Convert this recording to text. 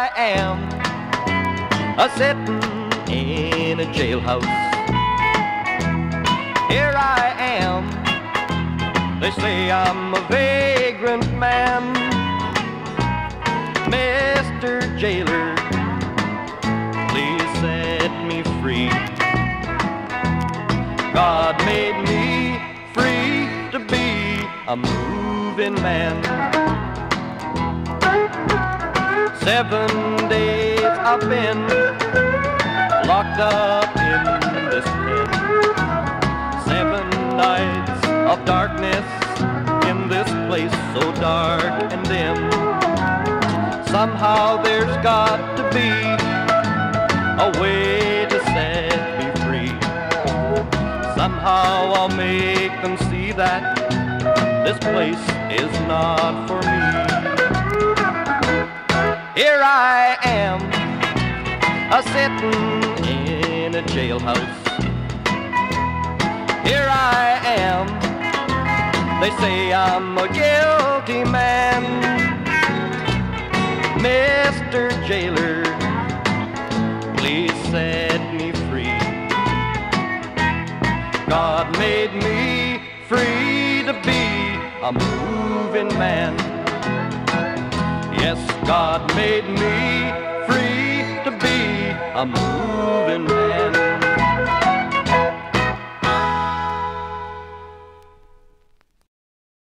I am, a-sittin' in a jailhouse. Here I am, they say I'm a vagrant man. Mr. Jailer, please set me free. God made me free to be a moving man. 7 days I've been locked up in this pen. 7 nights of darkness in this place so dark and dim. Somehow there's got to be a way to set me free. Somehow I'll make them see that this place is not for me. Here I am, a-sittin' in a jailhouse. Here I am, they say I'm a guilty man. Mr. Jailer, please set me free. God made me free to be a moving man. Yes, God made me free to be a moving man.